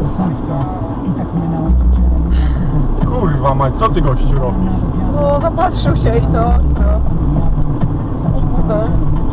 Kurwa mać, co ty gościu robisz? No zapatrzył się i to ostro. O kurde.